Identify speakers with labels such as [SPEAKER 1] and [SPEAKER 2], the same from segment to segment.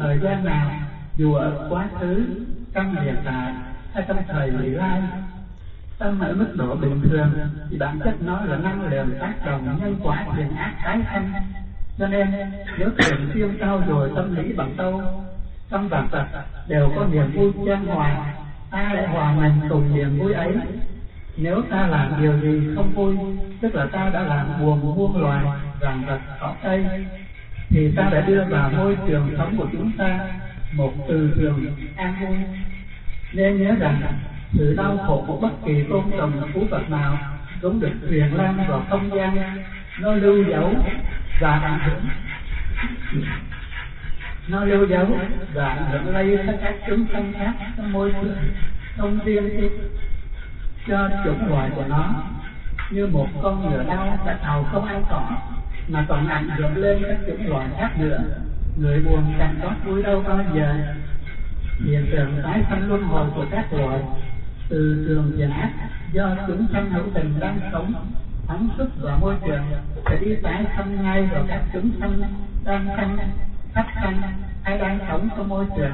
[SPEAKER 1] thời gian nào, dù ở quá khứ, trong hiện tại hay trong thời vị lai. Tâm ở mức độ bình thường thì bản chất nó là năng lượng tác động nhân quả thiện ác tái sanh. Cho nên nếu thường xuyên trau dồi tâm lý bằng đâu, trong vạn vật đều có niềm vui chan hòa, ta lại hòa mình cùng niềm vui ấy. Nếu ta làm điều gì không vui, tức là ta đã làm buồn muôn loài vạn vật cỏ cây, thì ta đã đưa vào môi trường sống của chúng ta một từ trường an vui. Nên nhớ rằng sự đau khổ của bất kỳ tôn trùng thú vật nào cũng được truyền lan vào không gian, nó lưu dấu và ảnh hưởng, lây tới các chúng sanh khác trong môi trường, không riêng cho chủng loại của nó. Như một con ngựa đau đã tàu không ăn cỏ, mà còn ảnh hưởng lên các chủng loại khác nữa. Người buồn chẳng có vui đâu bao giờ. Hiện tượng tái sanh luân hồi của các loại từ trường thiện ác do chúng sanh hữu tình đang sống phóng xuất vào môi trường sẽ đi tái sanh ngay vào các chúng sanh đang sanh, sắp sanh hay đang sống trong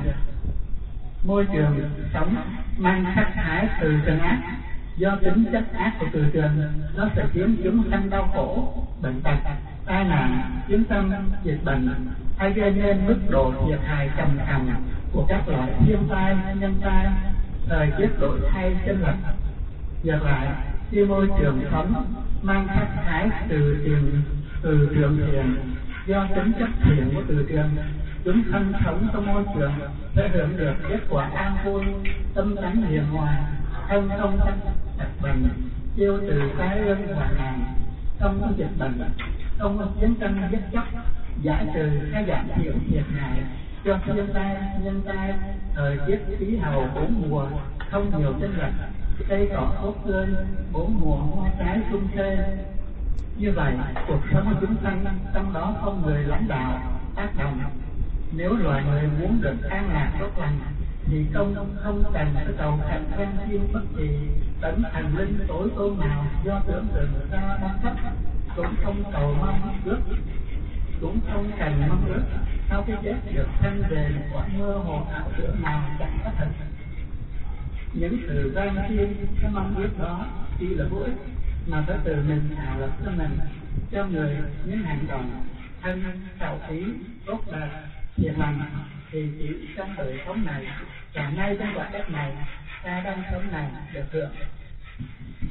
[SPEAKER 1] môi trường sống mang sắc thái từ trường ác. Do tính chất ác của từ trường, nó sẽ khiến chúng sanh đau khổ, bệnh tật, tai nạn, chiến tranh, dịch bệnh, hay gây nên mức độ thiệt hại trầm trọng của các loại thiên tai, nhân tai, thời tiết đổi thay chênh lệch. Ngược lại, khi môi trường sống mang sắc thái từ trường thiện, do tính chất thiện của từ trường, chúng sanh sống trong môi trường sẽ hưởng được kết quả an vui, tâm tánh hiền hòa, thân không sanh bệnh, tiêu từ cái ơn hoạn nạn, không có dịch bệnh, không có chiến tranh giết chóc, giải trừ hay giảm thiểu thiệt hại cho thiên tai, nhân tai, thời tiết khí hậu bốn mùa không nhiều chênh lệch, cây cỏ tốt tươi, bốn mùa hoa trái sum tê. Như vậy, cuộc sống của chúng sanh trong đó không người lãnh đạo tác động. Nếu loài người muốn được an lạc tốt lành thì không cần cái cầu khẩn van xin bất kỳ tấn thần linh tối tôn nào do tưởng tượng ra ban cấp, cũng không cầu mong ước, cũng không cần mong ước sau khi chết được sanh về một quả mơ hồ ảo tưởng nào chẳng có thật. Những sự van xin cái mong ước đó chỉ là vô ích, mà phải từ mình tạo lập cho mình, cho người những hành động thân khẩu ý tốt đẹp thiện lành, thì chỉ trong đời sống này và ngay trong quả đất này ta đang sống này được hưởng.